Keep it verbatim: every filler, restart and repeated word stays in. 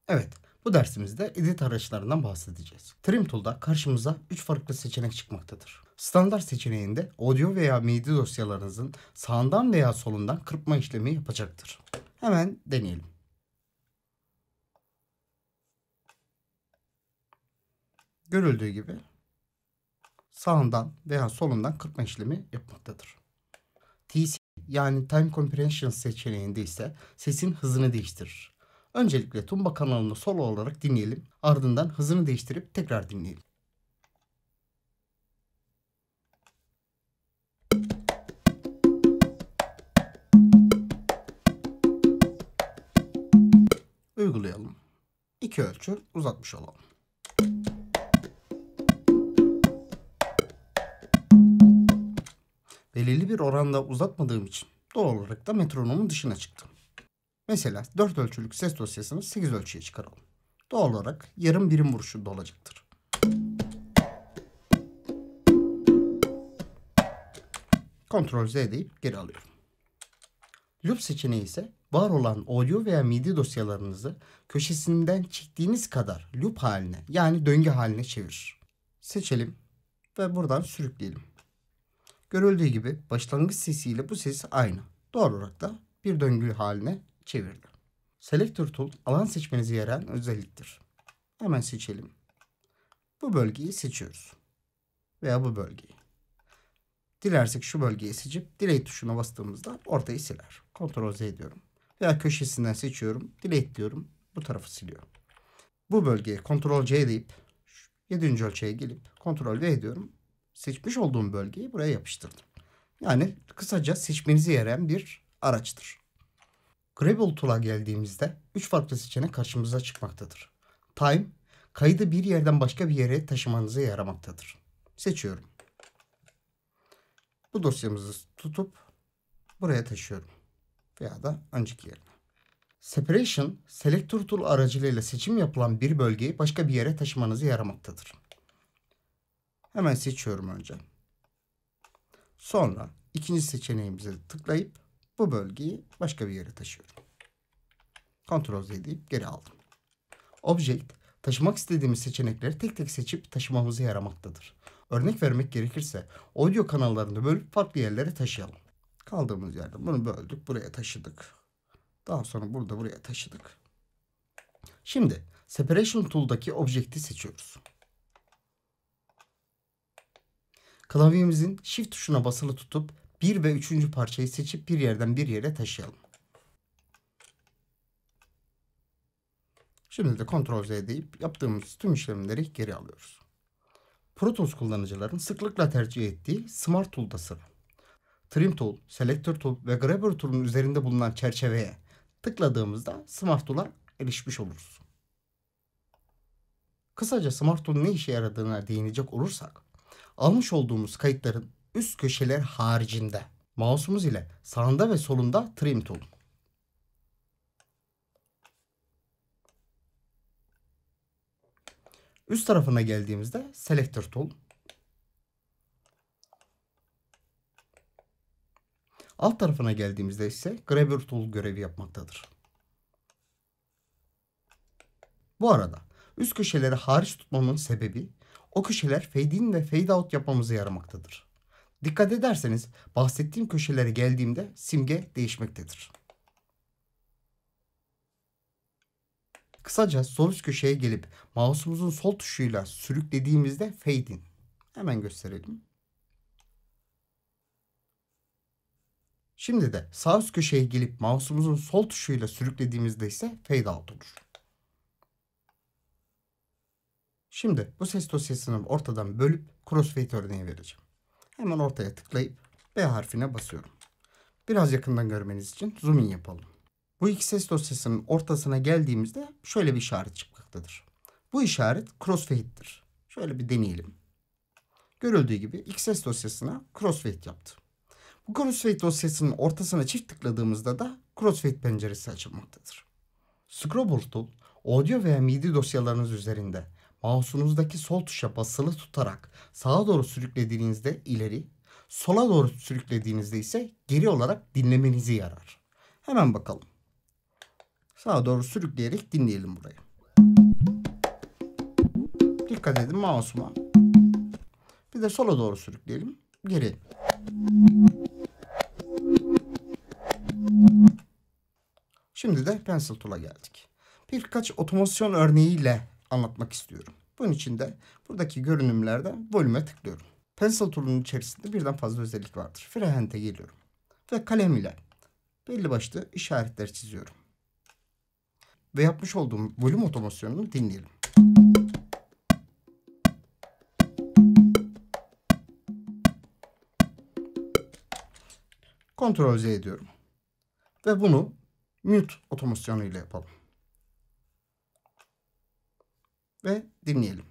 Evet, bu dersimizde edit araçlarından bahsedeceğiz. Trim Tool'da karşımıza üç farklı seçenek çıkmaktadır. Standart seçeneğinde audio veya M I D I dosyalarınızın sağından veya solundan kırpma işlemi yapacaktır. Hemen deneyelim. Görüldüğü gibi sağından veya solundan kırpma işlemi yapmaktadır. T C yani Time Comprehension seçeneğinde ise sesin hızını değiştirir. Öncelikle Tumba kanalını solo olarak dinleyelim. Ardından hızını değiştirip tekrar dinleyelim. Uygulayalım. İki ölçü uzatmış olalım. Belirli bir oranda uzatmadığım için doğal olarak da metronomun dışına çıktım. Mesela dört ölçülük ses dosyasını sekiz ölçüye çıkaralım. Doğal olarak yarım birim vuruşunda olacaktır. Ctrl Z deyip geri alıyorum. Loop seçeneği ise var olan audio veya M I D I dosyalarınızı köşesinden çektiğiniz kadar loop haline yani döngü haline çevirir. Seçelim ve buradan sürükleyelim. Görüldüğü gibi başlangıç sesiyle bu ses aynı. Doğal olarak da bir döngü haline çevirdi. Selector Tool alan seçmenize yarayan özelliktir. Hemen seçelim. Bu bölgeyi seçiyoruz. Veya bu bölgeyi. Dilersek şu bölgeyi seçip Delete tuşuna bastığımızda ortayı siler. Ctrl Z diyorum. Veya köşesinden seçiyorum. Delete diyorum. Bu tarafı siliyor. Bu bölgeye Ctrl C deyip yedinci ölçüye gelip Ctrl V diyorum. Seçmiş olduğum bölgeyi buraya yapıştırdım. Yani kısaca seçmenize yarayan bir araçtır. Grable Tool'a geldiğimizde üç farklı seçenek karşımıza çıkmaktadır. Time, kaydı bir yerden başka bir yere taşımanıza yaramaktadır. Seçiyorum. Bu dosyamızı tutup buraya taşıyorum. Veya da önceki yerine. Separation, Selector Tool aracılığıyla seçim yapılan bir bölgeyi başka bir yere taşımanıza yaramaktadır. Hemen seçiyorum önce. Sonra ikinci seçeneğimize tıklayıp bu bölgeyi başka bir yere taşıyorum. Ctrl Z deyip geri aldım. Object, taşımak istediğimiz seçenekleri tek tek seçip taşımamıza yaramaktadır. Örnek vermek gerekirse audio kanallarını bölüp farklı yerlere taşıyalım. Kaldığımız yerde bunu böldük, buraya taşıdık. Daha sonra burada buraya taşıdık. Şimdi Separation Tool'daki Object'i seçiyoruz. Klavyemizin Shift tuşuna basılı tutup bir ve üçüncü parçayı seçip bir yerden bir yere taşıyalım. Şimdi de Ctrl Z deyip yaptığımız tüm işlemleri geri alıyoruz. Pro Tools kullanıcıların sıklıkla tercih ettiği Smart Tool'da sıra. Trim Tool, Selector Tool ve Grabber Tool'un üzerinde bulunan çerçeveye tıkladığımızda Smart Tool'a erişmiş oluruz. Kısaca Smart Tool ne işe yaradığına değinecek olursak, almış olduğumuz kayıtların üst köşeler haricinde mouse'umuz ile sağında ve solunda Trim Tool. Üst tarafına geldiğimizde Selector Tool. Alt tarafına geldiğimizde ise Grabber Tool görevi yapmaktadır. Bu arada üst köşeleri hariç tutmamın sebebi o köşeler fade in ve fade out yapmamıza yaramaktadır. Dikkat ederseniz bahsettiğim köşelere geldiğimde simge değişmektedir. Kısaca sol üst köşeye gelip mouse'umuzun sol tuşuyla sürüklediğimizde fade in. Hemen gösterelim. Şimdi de sağ üst köşeye gelip mouse'umuzun sol tuşuyla sürüklediğimizde ise fade out olur. Şimdi bu ses dosyasını ortadan bölüp crossfade örneği vereceğim. Hemen ortaya tıklayıp B harfine basıyorum. Biraz yakından görmeniz için zoom in yapalım. Bu iki ses dosyasının ortasına geldiğimizde şöyle bir işaret çıkmaktadır. Bu işaret crossfade'dir. Şöyle bir deneyelim. Görüldüğü gibi iki ses dosyasına crossfade yaptı. Bu crossfade dosyasının ortasına çift tıkladığımızda da crossfade penceresi açılmaktadır. Scrobble Tool, audio veya M I D I dosyalarınız üzerinde mouse'unuzdaki sol tuşa basılı tutarak sağa doğru sürüklediğinizde ileri, sola doğru sürüklediğinizde ise geri olarak dinlemenizi yarar. Hemen bakalım. Sağa doğru sürükleyerek dinleyelim burayı. Dikkat edin mouse'uma. Bir de sola doğru sürükleyelim. Geri. Şimdi de Pencil Tool'a geldik. Birkaç otomasyon örneğiyle anlatmak istiyorum. Bunun için de buradaki görünümlerden volüme tıklıyorum. Pencil Tool'un içerisinde birden fazla özellik vardır. Freehand'e geliyorum. Ve kalem ile belli başlı işaretler çiziyorum. Ve yapmış olduğum volüm otomasyonunu dinleyelim. Ctrl Z ediyorum. Ve bunu mute otomasyonu ile yapalım. Ve dinleyelim.